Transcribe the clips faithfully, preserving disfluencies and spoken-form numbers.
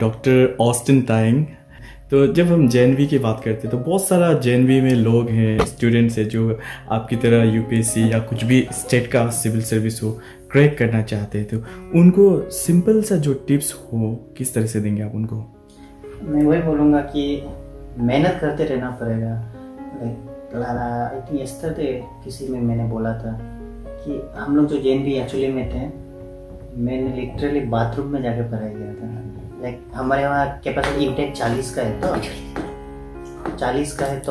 Doctor Austin ताइंग। तो जब हम जे एन वी की बात करते हैं तो बहुत सारा जे एन वी में लोग हैं, स्टूडेंट्स हैं जो आपकी तरह यू पी एस सी या कुछ भी स्टेट का सिविल सर्विस हो क्रैक करना चाहते हैं, तो उनको सिंपल सा जो टिप्स हो किस तरह से देंगे आप उनको? मैं वही बोलूँगा कि मेहनत करते रहना पड़ेगा। लाइक आई थिंक यस्टरडे किसी में मैंने बोला था कि हम लोग जो जे एन वी एक्चुअली में थे, मैंने लिटरली बाथरूम में जाके पढ़ाई किया था। लाइक हमारे वहाँ कैपेसिटी इंटेक चालीस का है, तो चालीस का है तो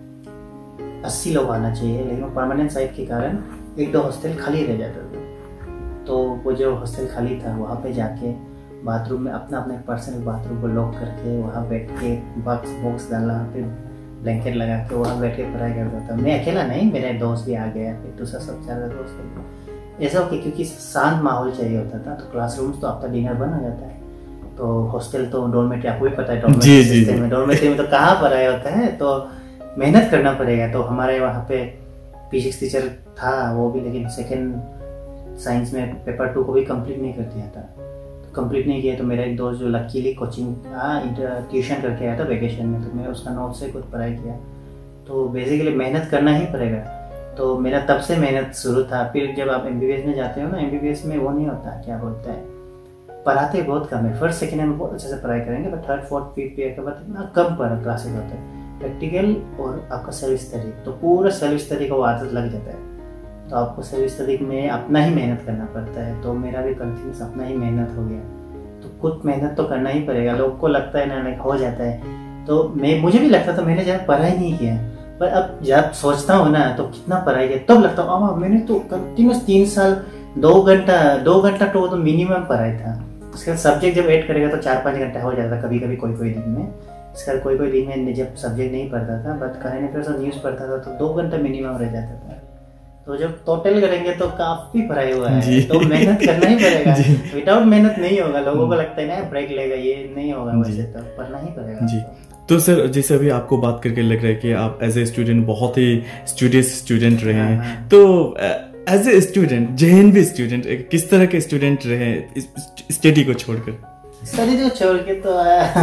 अस्सी लोग आना चाहिए, लेकिन परमानेंट साइट के कारण एक दो हॉस्टल खाली रह जाता था। तो वो जो हॉस्टल खाली था वहाँ पे जाके बाथरूम में अपना अपना पर्सनल बाथरूम को लॉक करके वहाँ बैठ के बॉक्स बॉक्स डाला, फिर ब्लैंकेट लगा के वहाँ बैठ के पढ़ाई करता था। मैं अकेला नहीं, मेरे दोस्त भी आ गया, फिर दूसरा सब ज़्यादा दोस्त ऐसा हो, क्योंकि शांत माहौल चाहिए होता था। तो क्लासरूम्स तो आपका डिनर बन हो जाता है, तो हॉस्टल तो डॉर्मेट्री आपको भी पता है, डॉर्मेट्री सिस्टम में डॉर्मेट्री में तो कहाँ पढ़ाई होता है, तो मेहनत करना पड़ेगा। तो हमारे वहाँ पे फिजिक्स टीचर था वो भी, लेकिन सेकेंड साइंस में पेपर टू को भी कंप्लीट नहीं कर दिया था। तो कंप्लीट नहीं किया तो मेरा एक दोस्त जो लकीली कोचिंग ट्यूशन करके आया था वेकेशन में, तो मैं उसका नोट से कुछ पढ़ाई किया। तो बेसिकली मेहनत करना ही पड़ेगा। तो मेरा तब से मेहनत शुरू था। फिर जब आप एम बी बी एस में जाते हो ना, एम बी बी एस में वो नहीं होता, क्या बोलते हैं, पढ़ाते बहुत कम है। फर्स्ट सेकेंड में बहुत अच्छे से पढ़ाई करेंगे, but third fourth fifth year के बाद इतना कम पढ़ा क्लासेस होता है। प्रैक्टिकल और आपका सेल्फ स्टडी, तो पूरा सेल्फ स्टडी का वो आदत लग जाता है। तो आपको सेल्फ स्टडी में अपना ही मेहनत करना पड़ता है। तो मेरा भी कंटिन्यूस अपना ही मेहनत हो गया। तो खुद मेहनत तो करना ही पड़ेगा। लोग को लगता है ना लाइक हो जाता है, तो मैं मुझे भी लगता था, मैंने ज़्यादा पढ़ाई नहीं किया। पर अब जब सोचता हूँ ना तो कितना पढ़ाई किया, तब लगता है हाँ मैंने तो कंटिन्यूस तीन साल दो घंटा दो घंटा तो तो मिनिमम पढ़ाई था। उसके बाद सब्जेक्ट जब ऐड करेगा तो चार पाँच घंटा हो जाता, कभी कभी कोई कोई दिन में। इसके बाद कोई कोई दिन में जब सब्जेक्ट नहीं पढ़ता था, बट करंट अफेयर्स और न्यूज़ पढ़ता था, तो दो घंटा मिनिमम रह जाता था। तो जब टोटल करेंगे तो काफी पढ़ाई हुआ है। तो मेहनत करना ही पड़ेगा। विदाउट मेहनत नहीं होगा। लोगों को लगता है ना ब्रेक लेगा, ये नहीं होगा, वैसे तो पढ़ना ही पड़ेगा जी। तो सर जैसे अभी आपको बात करके लग रहा है कि आप एज ए स्टूडेंट बहुत ही स्टूडियस स्टूडेंट रहे हैं, हाँ, हाँ। तो as a student, J N V student, किस तरह के स्टूडेंट रहे स्टडी को छोड़कर? स्टडी को छोड़ के तो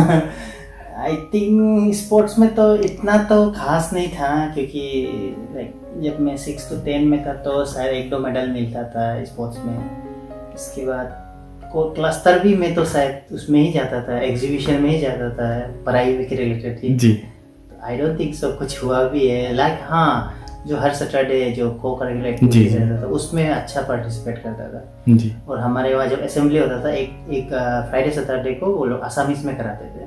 आई थिंक स्पोर्ट्स में तो इतना तो खास नहीं था, क्योंकि लाइक जब मैं सिक्स टू टेन में था तो शायद एक दो मेडल मिलता था स्पोर्ट्स में। इसके बाद को क्लस्टर भी मैं तो शायद उसमें ही जाता था, एग्जीबिशन में ही जाता था, पढ़ाई के रिलेटेड ही जी। आई डोंट थिंक सो कुछ हुआ भी है। लाइक हाँ, जो हर सैटरडे जो को करिकुलर एक्टिविटीज रहता था उसमें अच्छा पार्टिसिपेट करता था जी। और हमारे वहाँ जब असेंबली होता था एक एक फ्राइडे सैटरडे को वो लोग आसामीज में कराते थे,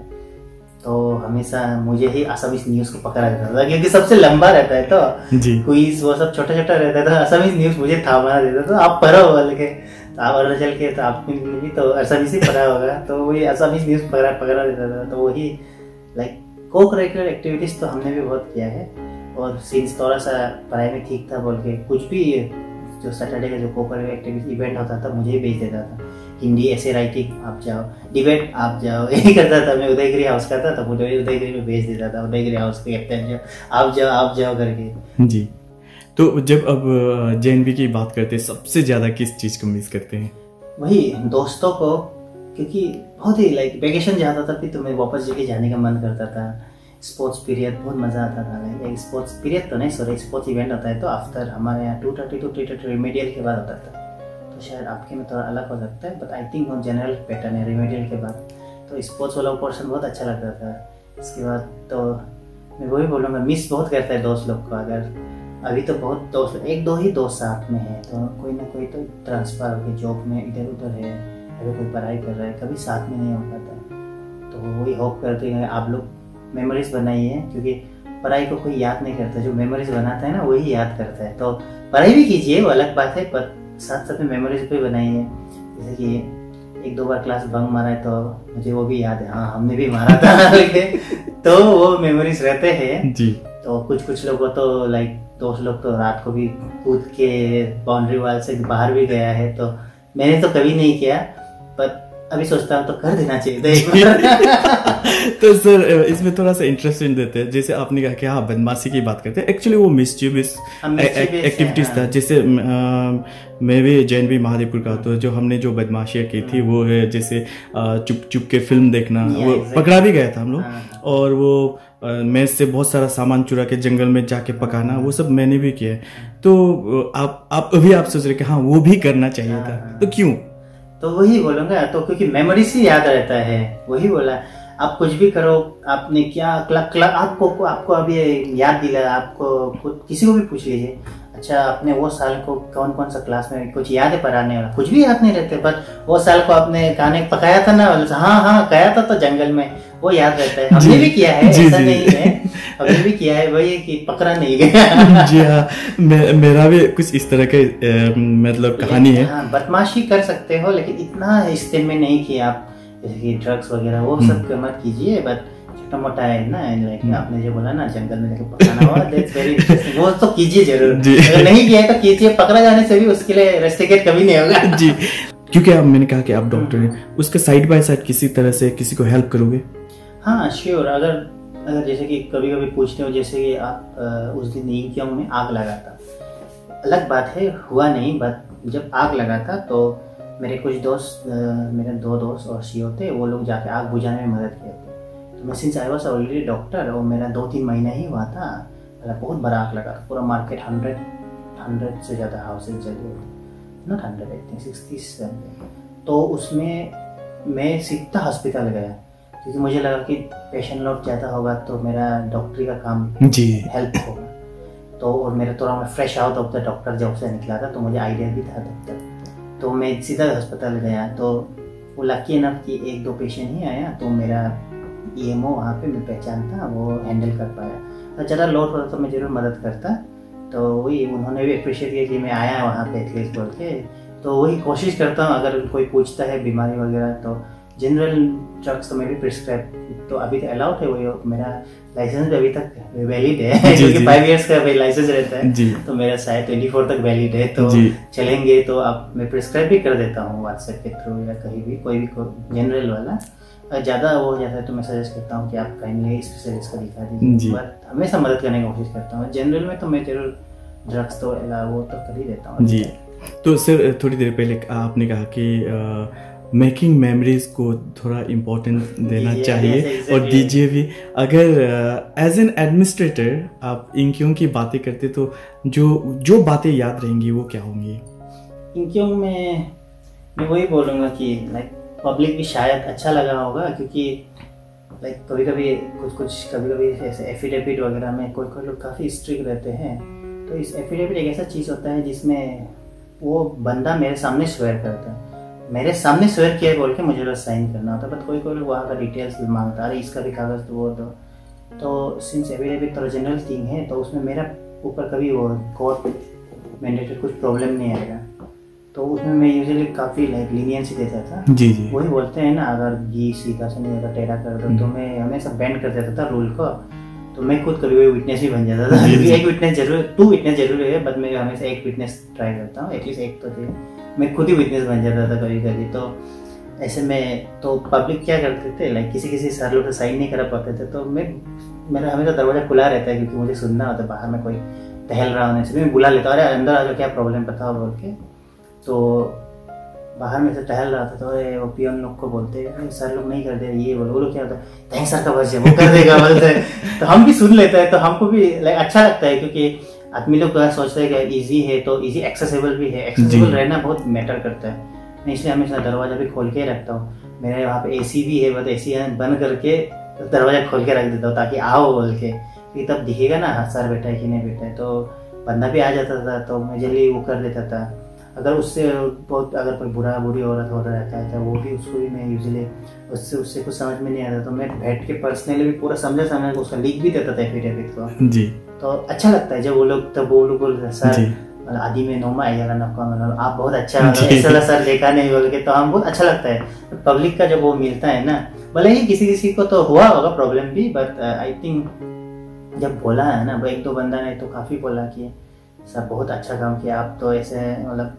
तो हमेशा मुझे ही आसामीज न्यूज़ को पकड़ा देता था, क्योंकि सबसे लंबा रहता है तो जी। क्विज वो सब छोटा छोटा रहता था। आसामीज न्यूज़ मुझे थामा देता था, आप पढ़ो बोल के, तो आप अरुणाचल के तो आपको भी तो आसामीज ही पढ़ा होगा, तो वही आसामीज न्यूज़ पकड़ा पकड़ा देता था। तो वही लाइक को करिकुलर एक्टिविटीज़ तो हमने भी बहुत किया है। और सिंस थोड़ा सा पढ़ाई में ठीक था बोल के कुछ भी जो सैटरडे का जो को करिकुलर एक्टिविटी इवेंट होता था मुझे ही भेज देता था। हिंदी ऐसे राइटिंग आप जाओ, डिबेट आप जाओ, यही करता था मैं। उदयगिरी हाउस का था तो मुझे उदयगिरी में भेज देता था, उदयगिरी हाउस के कैप्टन जो आप जाओ आप जाओ करके जी। तो जब अब जे एन वी की बात करते हैं, सबसे ज़्यादा किस चीज़ को मिस करते हैं? वही दोस्तों को, क्योंकि बहुत ही लाइक वेकेशन जाता था फिर तो मैं वापस जगह जाने का मन करता था। स्पोर्ट्स पीरियड बहुत मज़ा आता था। लाइक स्पोर्ट्स पीरियड तो नहीं, सॉरी स्पोर्ट्स इवेंट होता है तो आफ्टर हमारे यहाँ two thirty to three thirty remedial के बाद होता था। तो शायद आपके में थोड़ा अलग हो सकता है, बट आई थिंक वो जनरल पैटर्न है रिमेडियल के बाद। तो स्पोर्ट्स वाला पोर्शन बहुत अच्छा लगता था। इसके बाद तो मैं वही बोलूँगा, मिस बहुत करता है दोस्त लोग को। अगर अभी तो बहुत दोस्त, एक दो ही दोस्त साथ में है, तो कोई ना कोई तो ट्रांसफ़र हो गया, जॉब में इधर उधर है, अगर कोई पढ़ाई कर रहा है, कभी साथ में नहीं हो पाता। तो वही होप करते हैं आप लोग मेमोरीज बनाइए, क्योंकि पढ़ाई को कोई याद नहीं करता, जो मेमोरीज बनाता है ना वही याद करता है। तो पढ़ाई भी कीजिए वो अलग बात है, पर साथ साथ में मेमोरीज भी बनाइए। जैसे कि एक दो बार क्लास बंक मारा है तो मुझे वो भी याद है, हाँ हमने भी मारा था तो वो मेमोरीज रहते हैं जी। तो कुछ कुछ लोगों तो लाइक दोस्त लोग तो रात को भी कूद के बाउंड्री वाल से बाहर भी गया है, तो मैंने तो कभी नहीं किया। पर अभी सोचता हूँ तो कर देना चाहिए था एक बार। तो सर इसमें थोड़ा सा इंटरेस्टिंग देते हैं, जैसे आपने कहा कि हाँ बदमाशी की बात करते हैं, एक्चुअली वो मिसचिवियस एक्टिविटीज था। जैसे मैं भी जैन भी महादेवपुर का, तो जो हमने जो बदमाशियाँ की थी वो है जैसे चुप चुप के फिल्म देखना, वो पकड़ा भी गया था हम लोग, और वो मेज से बहुत सारा सामान चुरा के जंगल में जाके पकाना, वो सब मैंने भी किया है। तो आप आप अभी आप सोच रहे कि हाँ वो भी करना चाहिए था, तो क्यों? तो वही बोलूंगा, तो क्योंकि मेमोरी से याद रहता है, वही बोला। आप कुछ भी करो, आपने क्या क्ला, क्ला, आपको आपको अभी याद दिला, आपको खुद किसी को भी पूछ लीजिए, अच्छा आपने वो साल को कौन कौन सा क्लास में कुछ याद है पढ़ाने वाला, कुछ भी याद नहीं रहते, बट वो साल को आपने खाने पकाया था ना, हाँ हाँ खाया था तो जंगल में, वो याद रहता है। हमने भी किया है, ऐसा नहीं है, हमने भी किया है, वही कि पकड़ा नहीं गया। जी हाँ, मे, मेरा भी कुछ इस तरह के मतलब कहानी है। हाँ, बदमाशी कर सकते हो लेकिन इतना इस्तेमाल में नहीं किया आप, जैसे कि ड्रग्स वगैरह वो सब मत कीजिए, बट छोटा मोटा है ना, लाइक आपने जो बोला ना जंगल में जाके पकाना, वो दैट्स वेरी इंटरेस्टिंग, वो तो कीजिए जरूर। अगर नहीं किया है तो कीजिए, पकड़ा जाने से भी उसके लिए रेस्ट्रिक्टेड कभी नहीं होगा। जी, क्योंकि आप मैंने कहा कि आप डॉक्टर हैं, उसके साइड बाय साइड किसी तरह से किसी को हेल्प करोगे? हाँ श्योर, अगर अगर जैसे कि कभी कभी पूछते हो, जैसे कि आप उस दिन नीमकियोंग में आग लगा था, अलग बात है हुआ नहीं, बट जब आग लगा था तो मेरे कुछ दोस्त, मेरे दो दोस्त और सीओ थे, वो लोग जाके आग बुझाने में मदद किए थे। तो मैं since I was already doctor, और मेरा दो तीन महीना ही हुआ था, मतलब बहुत बड़ा आग लगा था, पूरा मार्केट हंड्रेड हंड्रेड से ज़्यादा हाउसेज जले हुए थे, not hundred I think sixty seven. तो उसमें मैं सीधा हॉस्पिटल गया, क्योंकि मुझे लगा कि पेशेंट लोड ज़्यादा होगा तो मेरा डॉक्टरी का काम जी हेल्प होगा। तो और मेरा थोड़ा मैं fresh out of the doctor job से निकला था, तो मुझे आइडिया भी था तब तक, तो मैं सीधा अस्पताल गया। तो वो लकी इनफ कि एक दो पेशेंट ही आया, तो मेरा ईएमओ वहाँ पे मैं पहचानता, वो हैंडल कर पाया। तो ज़्यादा लोड होता तो मैं ज़रूर मदद करता, तो वही उन्होंने भी अप्रिशिएट किया कि मैं आया वहाँ पे एटलीस्ट बोल के। तो वही कोशिश करता हूँ, अगर कोई पूछता है बीमारी वगैरह, तो जनरल ड्रग्स तो मैं भी प्रिस्क्राइब तो अभी तक अलाउड है, वही मेरा लाइसेंस भी अभी तक वैलिड है, क्योंकि फाइव इयर्स का लाइसेंस रहता है, तो मेरा शायद ट्वेंटी फोर तक वैलिड है, तो चलेंगे। तो अब मैं प्रिस्क्राइब भी कर देता हूँ व्हाट्सएप के थ्रू या कहीं भी, कोई भी जनरल वाला। ज़्यादा वो हो जाता है तो मैं सजेस्ट करता हूँ कि आप काइंडली स्पेशलिस्ट को दिखा दीजिए, बट हमेशा मदद करने की कोशिश करता हूँ। जनरल में तो मैं जरूर ड्रग्स तो वो तो कर ही देता हूँ जी। तो सर थोड़ी देर पहले आपने कहा कि मेकिंग मेमोरीज को थोड़ा इम्पोर्टेंस देना चाहिए और दीजिए भी। अगर एज एन एडमिनिस्ट्रेटर आप इंक्योंग की बातें करते तो जो जो बातें याद रहेंगी वो क्या होंगी? इंक्योंग में मैं वही बोलूँगा कि लाइक पब्लिक भी शायद अच्छा लगा होगा, क्योंकि लाइक कभी कभी कुछ कुछ कभी कभी ऐसे एफिडेविट वगैरह में कोई कोई लोग काफ़ी स्ट्रिक्ट रहते हैं। तो इस एफिडेविट एक ऐसा चीज़ होता है जिसमें वो बंदा मेरे सामने स्वेयर करता है, मेरे सामने स्वेयर किया बोल के मुझे बस साइन करना होता है, बट कोई कोई लोग वहाँ का डिटेल्स भी मांगता है, अरे इसका भी कागज़ दो वो दो। तो सिंस एफिडेविट तो जनरल थिंग है, तो उसमें मेरा ऊपर कभी वो कोर्ट मैंडेटेड कुछ प्रॉब्लम नहीं आएगा, तो उसमें मैं यूजुअली काफ़ी लाइक लीनियंसी देता था। जी जी, वही बोलते हैं ना, अगर घी सीधा से नहीं, अगर टेढ़ा कर दो, तो मैं हमेशा बेंड कर देता था रूल को। तो मैं खुद कभी कोई विटनेस भी बन जाता था, एक विटनेस जरूर, टू विटनेस जरूर है, बट मैं हमेशा एक विटनेस ट्राई करता हूँ, एटलीस्ट एक तो चाहिए। मैं खुद ही विटनेस बन जाता था कभी कभी। तो ऐसे में तो पब्लिक क्या करते थे, लाइक किसी किसी सर लोग साइन नहीं करा पाते थे, तो मैं मेरा हमेशा दरवाजा खुला रहता है, क्योंकि मुझे सुनना होता है बाहर में कोई टहल रहा होने से, मैं बुला लेता, अरे अंदर आ जाओ क्या प्रॉब्लम बताओ बोल के। तो बाहर में से टहल रहा था, तो वो पियन लोग को बोलते हैं सर लोग नहीं करते ये बोलो, वो लोग क्या होता है थैंक सर का बस वो कर देगा बोलते हैं। तो हम भी सुन लेते हैं, तो हमको भी लाइक अच्छा लगता है, क्योंकि आदमी लोग सोचते हैं कि इजी है तो इजी एक्सेसिबल भी है, एक्सेसिबल रहना बहुत मैटर करता है। मैं इसलिए हमेशा दरवाजा भी खोल के रखता हूँ। मेरे वहाँ पे एसी भी है, बट एसी बंद करके दरवाजा खोल के रख देता हूँ ताकि आओ बोल के, कि तब दिखेगा ना हाँ सर बैठा है कि नहीं बैठा है, तो बंदा भी आ जाता था, तो मैं जल्दी वो कर देता था। अगर उससे बहुत अगर कोई बुरा बुरी औरत हो रहता है तो वो भी उसको भी मैं यूजुअली उससे उससे कुछ समझ में नहीं आता, तो मैं बैठ के पर्सनली भी पूरा समझा समझ को उसका लिख भी देता था एफिडेविट को जी। तो अच्छा लगता है जब वो लोग तब वो लोग बोलते सर आदि में नोमा आएगा नफका मतलब आप बहुत अच्छा ऐसा सर देखा नहीं बोल के, तो हम बहुत अच्छा लगता है पब्लिक का जब वो मिलता है ना। भले ही किसी किसी को तो हुआ होगा प्रॉब्लम भी, बट आई थिंक जब बोला है ना वो एक दो बंदा ने तो काफ़ी बोला कि सर बहुत अच्छा काम किया आप, तो ऐसे मतलब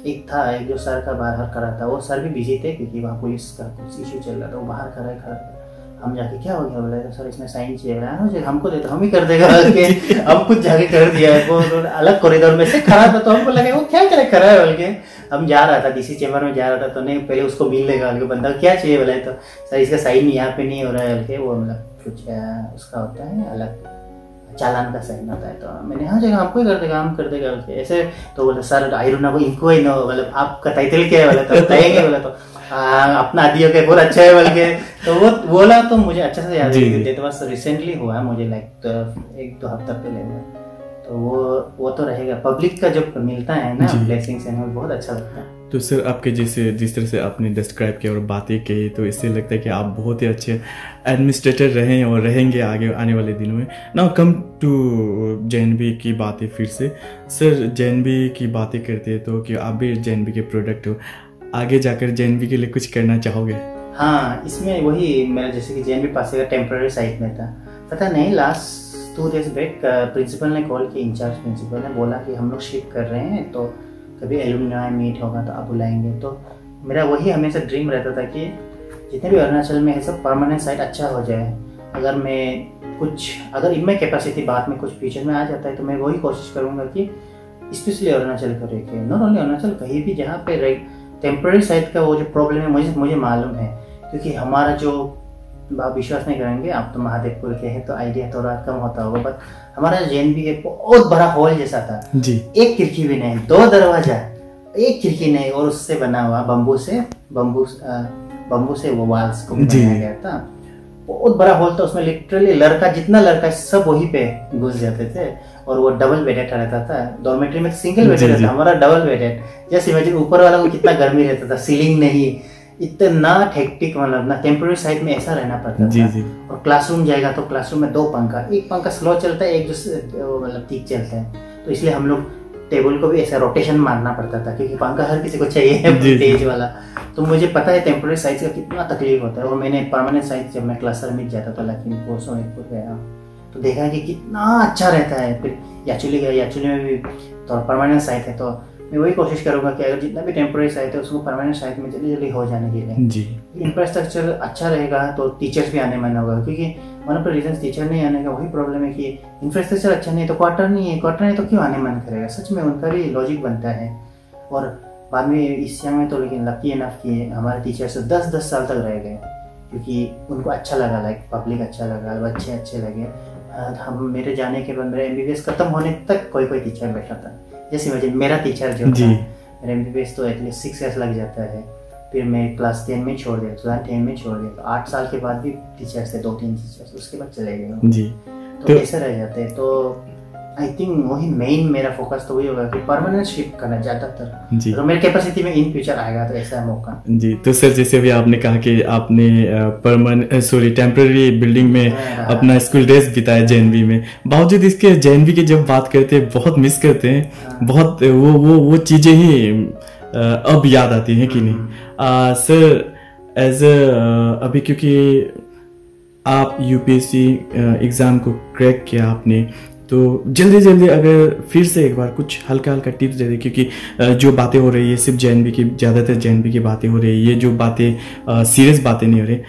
एक था एक जो सर का बाहर खड़ा था, वो सर भी बिजी थे क्योंकि वहाँ पुलिस का कुछ इशू चल रहा था, वो बाहर खड़ा है खड़ा था। हम जाके क्या हो गया बोला तो सर इसमें साइन चाहिए, बोला हमको दे तो हम ही कर देगा बल्कि हम कुछ जाके कर दिया है। वो अलग कॉरिडोर में से खड़ा था तो हमको लगा वो क्या करे खड़ा है बल्कि हम जा रहा था डीसी चेम्बर में जा रहा था तो नहीं पहले उसको मिल लेगा बल्कि बंदा क्या चाहिए बोला तो सर इसका साइन यहाँ पे नहीं हो रहा है बल्कि वो मतलब कुछ उसका होता है अलग चालान का साइन होता है। तो मैंने हाँ जगह हमको ही कर देगा हम कर देगा बल्कि ऐसे। तो बोला सर आई डोंट नो इनको ही नो मतलब आपका टाइटल क्या है बोला तो बताएंगे बोला तो हाँ अपना आदि हो गया बहुत अच्छा है बल्कि। तो वो बोला तो मुझे अच्छा से याद है तो बस रिसेंटली हुआ है मुझे लाइक एक दो हफ्ता पहले हुआ। तो वो वो तो रहेगा पब्लिक का जो मिलता है ना ब्लेसिंग्स है वो बहुत अच्छा लगता है। तो सर आपके जैसे जिस तरह से आपने डिस्क्राइब किया और बातें कही तो इससे लगता है कि आप बहुत ही अच्छे एडमिनिस्ट्रेटर रहे और रहेंगे आगे आने वाले दिनों में। Now come to J N V की बातें फिर से सर जे एन वी की बातें करते हैं तो कि आप भी जे एन वी के प्रोडक्ट हो, आगे जाकर जे एन वी के लिए कुछ करना चाहोगे? हाँ इसमें वही मेरा जैसे कि जे एन वी पास का टेम्प्रेरी साइट में था, पता नहीं last two days back principal ने कॉल किया, इंचार्ज प्रिंसिपल ने बोला कि हम लोग शिफ्ट कर रहे हैं तो कभी एलुमनाई मीट होगा तो आप बुलाएंगे। तो मेरा वही हमेशा ड्रीम रहता था कि जितने भी अरुणाचल में है सब परमानेंट साइट अच्छा हो जाए। अगर मैं कुछ अगर इनमें कैपेसिटी बाद में कुछ फ्यूचर में आ जाता है तो मैं वही कोशिश करूँगा कि स्पेशली अरुणाचल को रखे, नॉट ओनली अरुणाचल कहीं भी जहाँ पे टेम्प्रेरी साइट का वो जो प्रॉब्लम है मुझे मुझे मालूम है क्योंकि हमारा जो आप विश्वास नहीं करेंगे आप तो महादेवपुर के हैं तो आइडिया थोड़ा कम होता होगा बट हमारा जे एन वी एक बहुत बड़ा हॉल जैसा था जी। एक खिड़की भी नहीं, दो दरवाजा, एक खिड़की नहीं और उससे बना हुआ बम्बू से बम्बू बम्बू से वो वाल्स को बनाया गया था। बहुत बड़ा हॉल था, उसमें लिटरली लड़का जितना लड़का सब वहीं पे घुस जाते थे और वो डबल बेडेड रहता था। डॉर्मेट्री में सिंगल बेडेड था, हमारा डबल बेडेड। जैसे इमेजिन ऊपर वाला को कितना गर्मी रहता था, सीलिंग नहीं, इतना हेक्टिक मतलब ना टेम्प्रेरी साइट में ऐसा रहना पड़ता जी, था जी। और क्लासरूम जाएगा तो क्लासरूम में दो पंखा, एक पंखा स्लो चलता है एक जो मतलब ठीक चलता है तो इसलिए हम लोग टेबल को भी ऐसा रोटेशन मारना पड़ता था क्योंकि पंखा हर किसी को चाहिए तेज वाला। तो मुझे पता है टेम्प्रेरी साइट का कितना तकलीफ होता है और मैंने परमानेंट साइट जब मैं क्लासर में जाता था लखीमपुर सोनीतपुर गया तो देखा कि कितना अच्छा रहता है। फिर याचुली गया, याचुली में भी तो परमानेंट साइट है तो मैं वही कोशिश करूंगा कि अगर जितना भी टेम्प्रेरी साइट है उसको परमानेंट साइट में जल्दी जल्दी हो जाने के लिए जी। इंफ्रास्ट्रक्चर अच्छा रहेगा तो टीचर्स भी आने मन होगा क्योंकि one of the reason teacher नहीं आने का वही प्रॉब्लम है कि इंफ्रास्ट्रक्चर अच्छा नहीं तो क्वार्टर नहीं है, क्वार्टर नहीं तो क्यों आने मन करेगा। सच में उनका भी लॉजिक बनता है। और बाद में इस समय तो लेकिन लकी इनफ कि हमारे टीचर्स दस दस साल तक रह गए क्योंकि उनको अच्छा लगा, लाइक पब्लिक अच्छा लगा, बच्चे अच्छे लगे। हम मेरे जाने के बाद मेरे एम बी बी एस खत्म होने तक कोई कोई टीचर बैठा था। जैसे इमेजिन मेरा टीचर जो था मेरा एम बी बी एस तो एटलीस्ट सिक्स ईयर्स लग जाता है, फिर मैं क्लास टेन में छोड़ दिया, क्लास टेन में छोड़ दिया तो आठ साल के बाद भी टीचर्स थे, दो तीन टीचर्स, उसके बाद चले गए जी। तो, तो ऐसे रह जाते हैं। तो आई थिंक वही मेन मेरा फोकस तो वही होगा कि परमानेंट शिफ्ट करना ज़्यादातर जी। तो मेरी कैपेसिटी में इन फ्यूचर आएगा तो ऐसा मौका जी। तो सर जैसे भी आपने कहा कि आपने परमानेंट सॉरी टेम्पररी बिल्डिंग में अपना स्कूल डेज बिताया जे एन वी में, बावजूद इसके जे एन वी की जब बात करते हैं बहुत मिस करते हैं, बहुत वो वो वो चीज़ें ही अब याद आती हैं कि नहीं सर? एज अभी क्योंकि आप U P S C exam को क्रैक किया आपने तो जल्दी जल्दी अगर फिर से एक बार कुछ हल्का हल्का टिप्स दे दें क्योंकि जो बातें हो रही है सिर्फ जे एन वी की, ज़्यादातर जे एन वी की बातें हो रही है, ये जो बातें सीरियस बातें नहीं हो रही,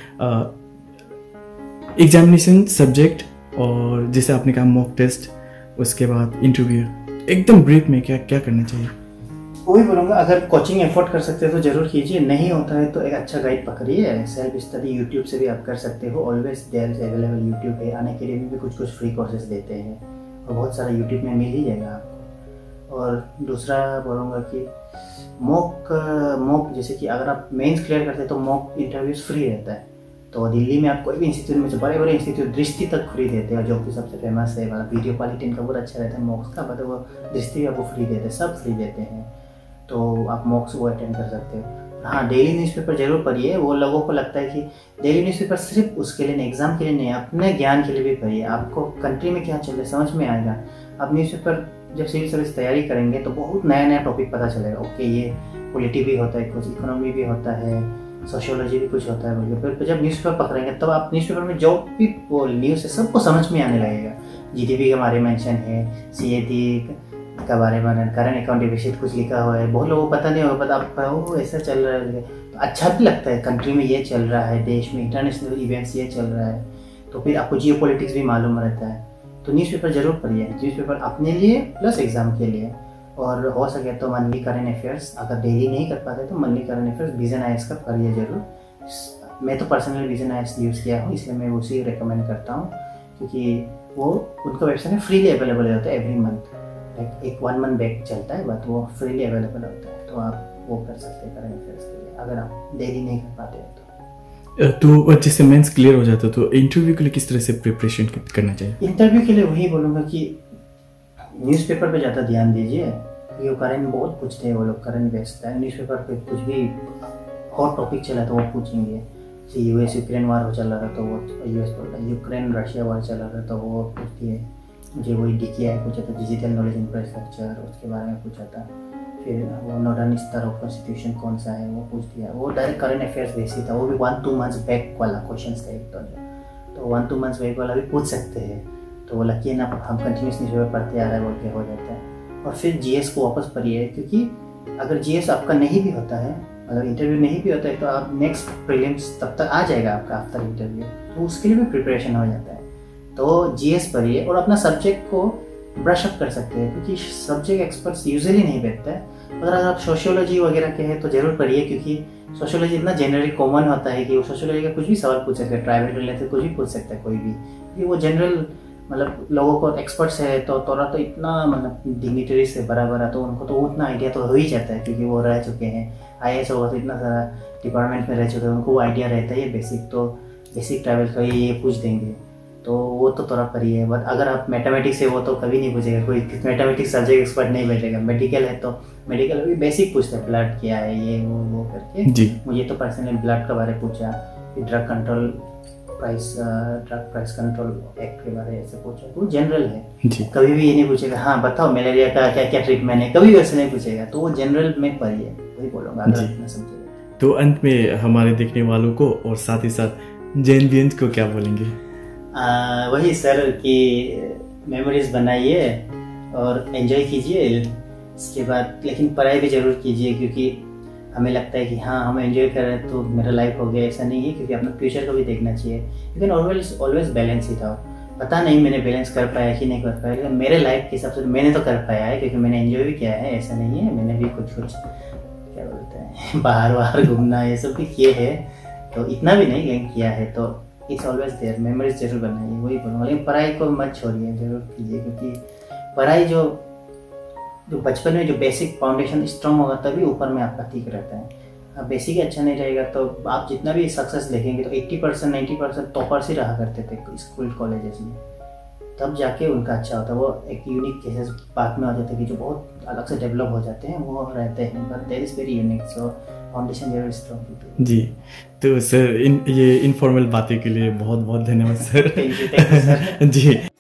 एग्जामिनेशन सब्जेक्ट और जैसे आपने कहा मॉक टेस्ट, उसके बाद इंटरव्यू, एकदम ब्रीफ में क्या क्या करना चाहिए? वही बोलूँगा अगर कोचिंग एफोर्ड कर सकते हो तो जरूर कीजिए, नहीं होता है तो एक अच्छा गाइड पकड़िए। सेल्फ स्टडी यूट्यूब से भी आप कर सकते हो, always there is available YouTube पे। आने के लिए भी कुछ कुछ फ्री कोर्सेज देते हैं और बहुत सारा यूट्यूब में मिल ही जाएगा आपको। और दूसरा बोलूँगा कि मॉक मॉक जैसे कि अगर आप मेंस क्लियर करते हैं तो मॉक इंटरव्यूज फ्री रहता है। तो दिल्ली में आप कोई भी इंस्टीट्यूट में से बड़े बड़े इंस्टीट्यूट दृष्टि तक फ्री देते हैं जो कि सबसे फेमस है, वाला वीडियो क्वालिटी इनका बहुत अच्छा रहता है मॉक्स का, बट वो दृष्टि आपको फ्री देते हैं, सब फ्री देते हैं। तो आप मॉक्स को अटेंड कर सकते हो। हाँ डेली न्यूज़पेपर जरूर पढ़िए। वो लोगों को लगता है कि डेली न्यूज़पेपर सिर्फ उसके लिए नहीं, एग्जाम के लिए नहीं, अपने ज्ञान के लिए भी पढ़िए। आपको कंट्री में क्या चल रहा है समझ में आएगा। आप न्यूज़पेपर जब सिविल सर्विस तैयारी करेंगे तो बहुत नया नया टॉपिक पता चलेगा। ओके ये पॉलिटी भी होता है, कुछ इकोनॉमी भी होता है, सोशियोलॉजी भी कुछ होता है। फिर जब न्यूज़पेपर पकड़ेंगे तब आप न्यूज़पेपर में जो भी न्यूज़ है सबको समझ में आने लगेगा। जी डी पी के बारे में मेंशन है, सी ए टी का बारे में, करंट अकाउंट डिफिसिट कुछ लिखा हुआ है, बहुत लोगों को पता नहीं होगा, पता वो ऐसा चल रहा है तो अच्छा भी लगता है, कंट्री में ये चल रहा है, देश में इंटरनेशनल इवेंट्स ये चल रहा है, तो फिर आपको जियो पॉलिटिक्स भी मालूम रहता है। तो न्यूज़पेपर जरूर पढ़िए, न्यूज़पेपर अपने लिए प्लस एग्जाम के लिए, और हो सके तो मंथली करंट अफेयर्स, अगर डेली नहीं कर पाते तो monthly current affairs vision IAS का पढ़िए जरूर। मैं तो पर्सनली विजन आईएएस यूज़ किया हूँ, इसलिए मैं उसी रिकमेंड करता हूँ, क्योंकि वो उनका वेबसाइट में फ्रीली अवेलेबल होता है एवरी मंथ, लाइक एक वन मंथ बैक चलता है, बट वो फ्रीली अवेलेबल होता है, तो आप वो कर सकते हैं करंट अफेयर्स के लिए अगर आप डेली नहीं कर पाते हैं तो। तो जैसे मेंस क्लियर हो जाता है तो इंटरव्यू के लिए किस तरह से प्रिपरेशन करना चाहिए? इंटरव्यू के लिए वही बोलूँगा कि न्यूज़पेपर पे ज़्यादा ध्यान दीजिए, ये करंट बहुत पूछते हैं वो लोग, करंट बेस्ड है, न्यूज़पेपर पे कुछ भी हॉट टॉपिक चला तो वो पूछेंगे, जैसे यूएस यूक्रेन वार हो चल रहा था तो वो यूएस बोल रहा है, यूक्रेन रशिया वार चल रहा था तो वो पूछती है, मुझे वही डी के आई पूछा था, डिजिटल नॉलेज इंफ्रास्ट्रक्चर, उसके बारे में पूछा था, फिर वो नॉर्डर्न स्टार ऑफ कॉन्स्टिट्यूशन कौन सा है वो पूछ दिया, वो डायरेक्ट करंट अफेयर्स बेसिक था, वो भी वन टू मंथ्स बैक वाला क्वेश्चन था एक, तो तो वन टू मंथ्स बैक वाला भी पूछ सकते हैं, तो वो लकी है ना, हम कंटिन्यूस न्यूज़पेपर पढ़ते आ रहा है बोल के हो जाता है। और फिर जीएस को वापस पढ़िए, क्योंकि अगर जीएस आपका नहीं भी होता है, अगर इंटरव्यू नहीं भी होता है तो आप नेक्स्ट प्रीलिम्स तब तक आ जाएगा आपका आफ्टर इंटरव्यू, तो उसके लिए भी प्रिपरेशन हो जाता है। तो जीएस पढ़िए और अपना सब्जेक्ट को ब्रश अप कर सकते हैं, क्योंकि सब्जेक्ट एक्सपर्ट्स यूजुअली नहीं बैठता है। अगर आप सोशियोलॉजी वगैरह के हैं तो जरूर पढ़िए, क्योंकि सोशियोलॉजी इतना जनरली कॉमन होता है कि वो सोशियोलॉजी का कुछ भी सवाल पूछ सकते हैं, ट्राइबल रिलेटेड कुछ भी पूछ सकता है कोई भी, क्योंकि वो जनरल मतलब लोगों को एक्सपर्ट्स है, तो थोड़ा तो इतना मतलब डिग्निटरी से बराबर है, तो उनको तो उतना आइडिया तो हो ही जाता है, क्योंकि वो रह चुके हैं आईएएस होगा तो इतना सारा डिपार्टमेंट में रह चुके हैं, उनको वो आइडिया रहता है ये बेसिक, तो बेसिक ट्राइबल का ये पूछ देंगे, तो वो तो थोड़ा पढ़िए। बट अगर आप मैथमेटिक्स है वो तो कभी नहीं पूछेगा, कोई मैथमेटिक्स सब्जेक्ट एक्सपर्ट नहीं बैठेगा। मेडिकल है तो मेडिकल भी बेसिक पूछते हैं, ब्लड क्या है ये वो वो करके जी। मुझे तो पर्सनली ब्लड के बारे में पूछा, फिर drug control price drug price control act के बारे में ऐसे पूछा, तो जनरल है जी। कभी भी ये नहीं पूछेगा हाँ बताओ मलेरिया का क्या क्या ट्रीटमेंट है, कभी वैसे नहीं पूछेगा, तो वो जनरल में पढ़िए, वही बोलूँगा अगर इतना समझेगा। तो अंत में हमारे देखने वालों को और साथ ही साथ जैनवियंस को क्या बोलेंगे? आ, वही सर कि मेमोरीज बनाइए और एंजॉय कीजिए, इसके बाद लेकिन पढ़ाई भी जरूर कीजिए, क्योंकि हमें लगता है कि हाँ हम एंजॉय कर रहे हैं तो मेरा लाइफ हो गया, ऐसा नहीं है, क्योंकि अपना फ्यूचर को भी देखना चाहिए। You can always always balance it out. पता नहीं मैंने बैलेंस कर पाया कि नहीं कर पाया, लेकिन मेरे लाइफ के हिसाब से मैंने तो कर पाया है, क्योंकि मैंने एंजॉय भी किया है, ऐसा नहीं है, मैंने भी कुछ कुछ क्या बोलते हैं बाहर बाहर घूमना ये सब भी किए हैं, तो इतना भी नहीं लेकिन किया है, तो इट्स ऑलवेज देयर, मेमोरीज जरूर बनाइए, वही बोलूँगा। लेकिन पढ़ाई को मत छोड़िए, जरूर कीजिए, क्योंकि पढ़ाई जो जो बचपन में जो बेसिक फाउंडेशन स्ट्रांग होगा तभी ऊपर में आपका ठीक रहता है। अब बेसिक अच्छा नहीं रहेगा तो आप जितना भी सक्सेस देखेंगे तो अस्सी परसेंट नब्बे परसेंट टॉपर्स ही रहा करते थे स्कूल कॉलेजेस में, तब जाके उनका अच्छा होता है। वो एक यूनिक केसेस बाद में हो जाते हैं कि जो बहुत अलग से डेवलप हो जाते हैं, वो रहते हैं, but that is very unique, so foundation जरूर स्ट्रांग। जी, तो सर इन ये इनफॉर्मल बातें के लिए बहुत बहुत धन्यवाद sir. Thank you thank you sir. Ji.